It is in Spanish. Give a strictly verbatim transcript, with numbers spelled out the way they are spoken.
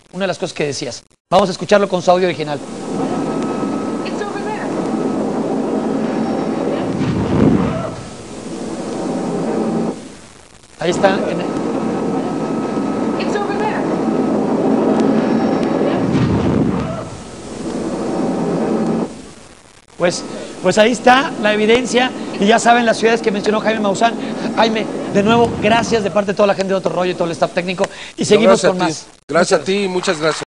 una de las cosas que decías. Vamos a escucharlo con su audio original. Ahí está. En el... Pues, pues ahí está la evidencia y ya saben las ciudades que mencionó Jaime Maussan. Jaime, de nuevo, gracias de parte de toda la gente de Otro Rollo y todo el staff técnico y seguimos No, con a ti. más. Gracias a ti y muchas gracias.